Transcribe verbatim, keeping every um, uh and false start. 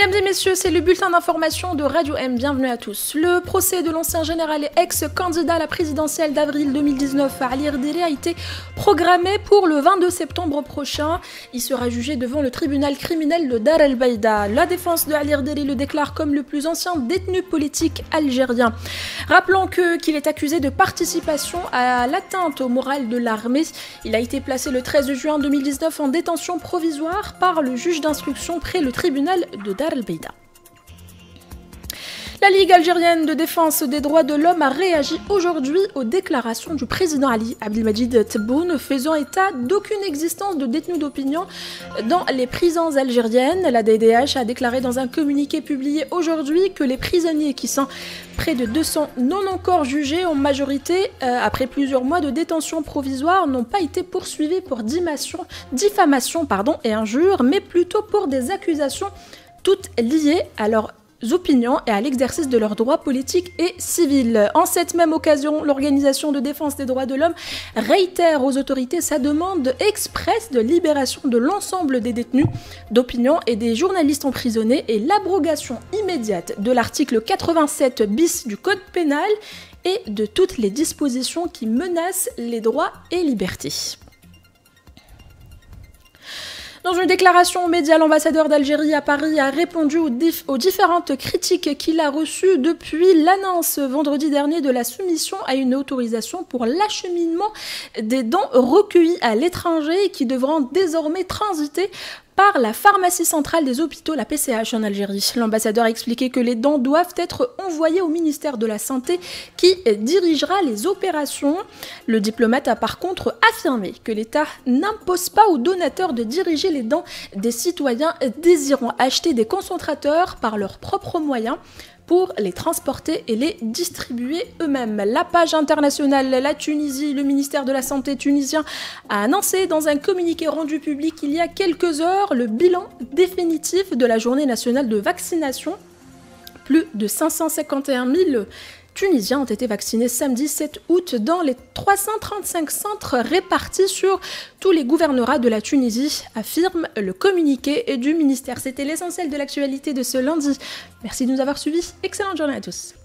Mesdames et messieurs, c'est le bulletin d'information de Radio M. Bienvenue à tous. Le procès de l'ancien général et ex-candidat à la présidentielle d'avril deux mille dix-neuf à Ali Erderi a été programmé pour le vingt-deux septembre prochain. Il sera jugé devant le tribunal criminel de Dar el Baïda. La défense de Ali Erderi le déclare comme le plus ancien détenu politique algérien. Rappelons que, qu'il est accusé de participation à l'atteinte au moral de l'armée. Il a été placé le treize juin deux mille dix-neuf en détention provisoire par le juge d'instruction près le tribunal de Dar el Baïda. La Ligue algérienne de défense des droits de l'homme a réagi aujourd'hui aux déclarations du président Ali Abdelmadjid Tebboune faisant état d'aucune existence de détenus d'opinion dans les prisons algériennes. La D D H a déclaré dans un communiqué publié aujourd'hui que les prisonniers, qui sont près de deux cents non encore jugés en majorité euh, après plusieurs mois de détention provisoire, n'ont pas été poursuivis pour diffamation, diffamation pardon, et injures, mais plutôt pour des accusations toutes liées à leur opinions et à l'exercice de leurs droits politiques et civils. En cette même occasion, l'Organisation de défense des droits de l'homme réitère aux autorités sa demande expresse de libération de l'ensemble des détenus d'opinion et des journalistes emprisonnés et l'abrogation immédiate de l'article quatre-vingt-sept bis du Code pénal et de toutes les dispositions qui menacent les droits et libertés. Dans une déclaration aux médias, l'ambassadeur d'Algérie à Paris a répondu aux, dif aux différentes critiques qu'il a reçues depuis l'annonce vendredi dernier de la soumission à une autorisation pour l'acheminement des dons recueillis à l'étranger qui devront désormais transiter par la pharmacie centrale des hôpitaux, la P C H en Algérie. L'ambassadeur a expliqué que les dons doivent être envoyés au ministère de la Santé qui dirigera les opérations. Le diplomate a par contre affirmé que l'État n'impose pas aux donateurs de diriger les dons des citoyens désirant acheter des concentrateurs par leurs propres moyens pour les transporter et les distribuer eux-mêmes. La page internationale, la Tunisie, le ministère de la Santé tunisien a annoncé dans un communiqué rendu public il y a quelques heures le bilan définitif de la journée nationale de vaccination. Plus de cinq cent cinquante et un mille Tunisiens ont été vaccinés samedi sept août dans les trois cent trente-cinq centres répartis sur tous les gouvernorats de la Tunisie, affirme le communiqué du ministère. C'était l'essentiel de l'actualité de ce lundi. Merci de nous avoir suivis. Excellente journée à tous.